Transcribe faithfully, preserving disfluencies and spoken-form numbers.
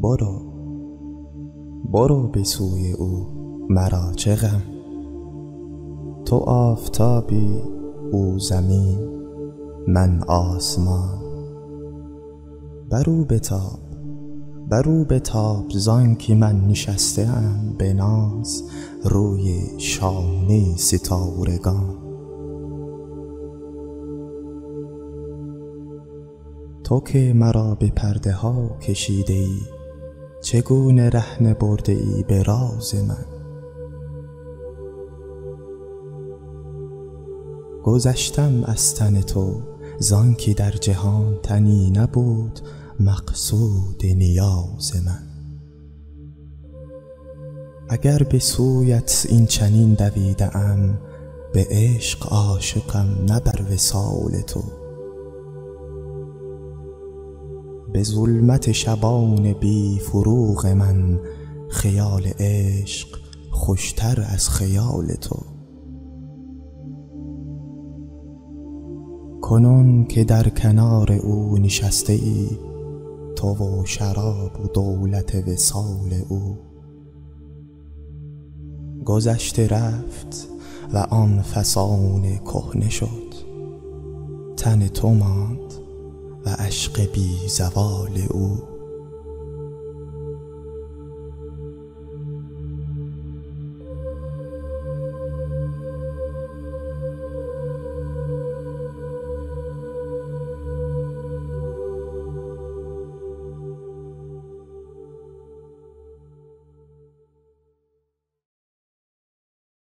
برو برو به سوی او، مرا چه غم. تو آفتابی او زمین، من آسمان. برو بتاب برو بتاب زانکه من نشسته ام به ناز روی شانه ستارگان. تو که مرا به پرده ها کشیده ای، چگونه رهنه برده ای به راز من. گذشتم از تن تو زانکه در جهان تنی نبود مقصود نیاز من. اگر به سویت این چنین دویده ام، به عشق عاشقم نه بر وصال تو. به ظلمت شبان بی فروغ من، خیال عشق خوشتر از خیال تو. کنون که در کنار او نشسته ای، تو و شراب و دولت وصال او. گذشته رفت و آن فسانه کهنه شد، تن تو ماند و عشق بی زوال او.